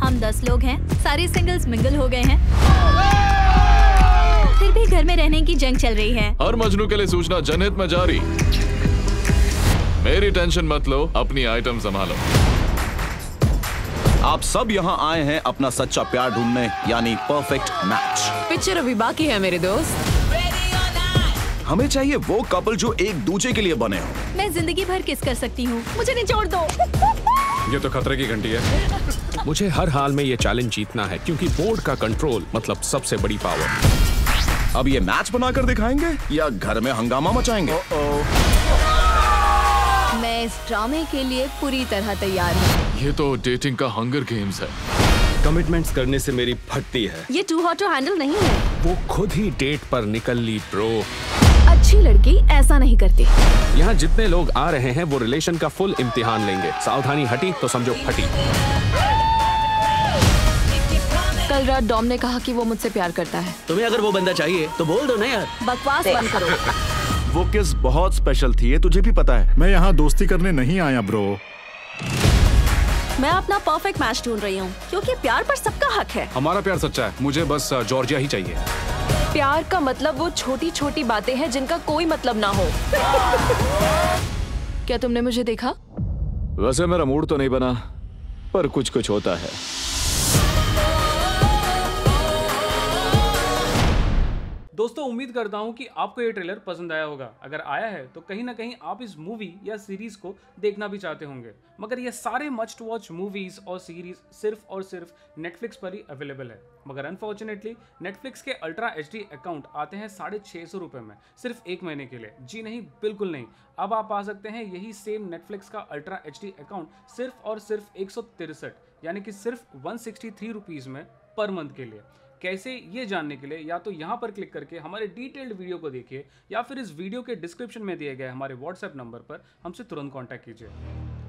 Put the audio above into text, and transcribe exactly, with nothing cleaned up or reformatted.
हम दस लोग हैं, सारे सिंगल्स मिंगल हो गए हैं, फिर भी घर में रहने की जंग चल रही है। हर मजनू के लिए सूचना जनहित में जारी। मेरी टेंशन मत लो, अपनी आइटम संभालो। आप सब यहाँ आए हैं अपना सच्चा प्यार ढूंढने, यानी परफेक्ट मैच। पिक्चर अभी बाकी है मेरे दोस्त। हमें चाहिए वो कपल जो एक दूसरे के लिए बने हो। मैं जिंदगी भर किस कर सकती हूँ, मुझे निचोड़ दो। ये तो खतरे की घंटी है। मुझे हर हाल में ये चैलेंज जीतना है, क्योंकि बोर्ड का कंट्रोल मतलब सबसे बड़ी पावर। अब ये मैच बनाकर दिखाएंगे या घर में हंगामा मचाएंगे? ओ ओ। मैं इस ड्रामे के लिए पूरी तरह तैयार हूँ। ये तो डेटिंग का हंगर गेम्स है। कमिटमेंट्स करने से मेरी फटती है। ये टू हॉट टू हैंडल नहीं है। वो खुद ही डेट पर निकल ली ब्रो। अच्छी लड़की ऐसा नहीं करती। यहाँ जितने लोग आ रहे हैं वो रिलेशन का फुल इम्तिहान लेंगे। सावधानी हटी तो समझो फटी। कल रात डॉम ने कहा कि वो मुझसे प्यार करता है। तुम्हें अगर वो बंदा चाहिए तो बोल दो ना यार। बकवास बंद करो। वो किस बहुत स्पेशल थी, ये तुझे भी पता है। मैं यहाँ दोस्ती करने नहीं आया ब्रो। मैं अपना परफेक्ट मैच ढूंढ रही हूँ, क्योंकि प्यार पर सबका हक है। हमारा प्यार सच्चा है, मुझे बस जॉर्जिया ही चाहिए। प्यार का मतलब वो छोटी छोटी बातें हैं जिनका कोई मतलब ना हो। क्या तुमने मुझे देखा? वैसे मेरा मूड तो नहीं बना, पर कुछ कुछ होता है। दोस्तों, उम्मीद करता हूं कि आपको ये ट्रेलर पसंद आया होगा। अगर आया है तो कहीं ना कहीं आप इस मूवी या सीरीज को देखना भी चाहते होंगे। मगर ये सारे मस्ट वॉच मूवीज और सीरीज सिर्फ और सिर्फ नेटफ्लिक्स पर ही अवेलेबल है। मगर अनफॉर्चुनेटली नेटफ्लिक्स के अल्ट्रा एच डी अकाउंट आते हैं साढ़े छः सौ रुपये में सिर्फ एक महीने के लिए। जी नहीं, बिल्कुल नहीं। अब आप पा सकते हैं यही सेम नेटफ्लिक्स का अल्ट्रा एच डी अकाउंट सिर्फ और सिर्फ एक सौ तिरसठ यानी कि सिर्फ वन सिक्सटी थ्री रुपीज़ में पर मंथ के लिए। कैसे, ये जानने के लिए या तो यहाँ पर क्लिक करके हमारे डिटेल्ड वीडियो को देखिए, या फिर इस वीडियो के डिस्क्रिप्शन में दिए गए हमारे व्हाट्सएप नंबर पर हमसे तुरंत कांटेक्ट कीजिए।